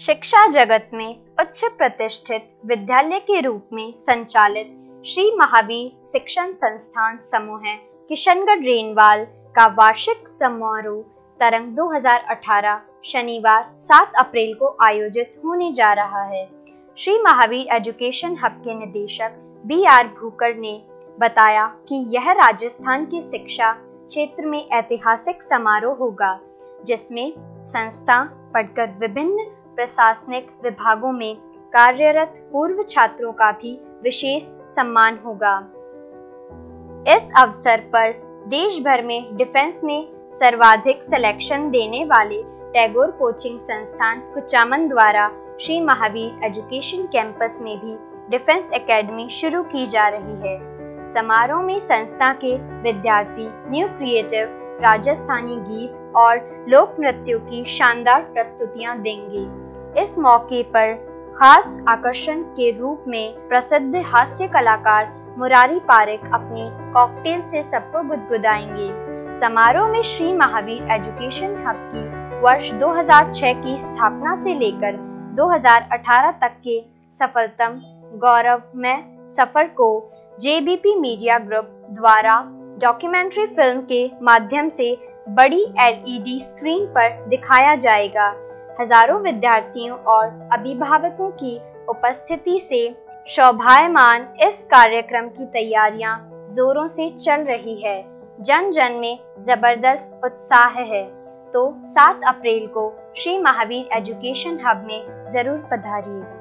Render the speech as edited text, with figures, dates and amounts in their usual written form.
शिक्षा जगत में उच्च प्रतिष्ठित विद्यालय के रूप में संचालित श्री महावीर शिक्षण संस्थान समूह किशनगढ़ रेनवाल का वार्षिक समारोह तरंग 2018 शनिवार 7 अप्रैल को आयोजित होने जा रहा है। श्री महावीर एजुकेशन हब के निदेशक BR भूकर ने बताया कि यह राजस्थान की शिक्षा क्षेत्र में ऐतिहासिक समारोह होगा, जिसमें संस्था पढ़कर विभिन्न प्रशासनिक विभागों में कार्यरत पूर्व छात्रों का भी विशेष सम्मान होगा। इस अवसर पर देश भर में डिफेंस में सर्वाधिक सिलेक्शन देने वाले टैगोर कोचिंग संस्थान कुचामन द्वारा श्री महावीर एजुकेशन कैंपस में भी डिफेंस एकेडमी शुरू की जा रही है। समारोह में संस्था के विद्यार्थी न्यू क्रिएटिव राजस्थानी गीत और लोक नृत्यों की शानदार प्रस्तुतियां देंगे। इस मौके पर खास आकर्षण के रूप में प्रसिद्ध हास्य कलाकार मुरारी पारिक अपनी कॉकटेल से सबको गुदगुदाएंगे। समारोह में श्री महावीर एजुकेशन हब की वर्ष 2006 की स्थापना से लेकर 2018 तक के सफलतम गौरवमय सफर को JBP मीडिया ग्रुप द्वारा डॉक्यूमेंट्री फिल्म के माध्यम से बड़ी LED स्क्रीन पर दिखाया जाएगा। हजारों विद्यार्थियों और अभिभावकों की उपस्थिति से शोभायमान इस कार्यक्रम की तैयारियां जोरों से चल रही है। जन जन में जबरदस्त उत्साह है, तो 7 अप्रैल को श्री महावीर एजुकेशन हब में जरूर पधारिएगा।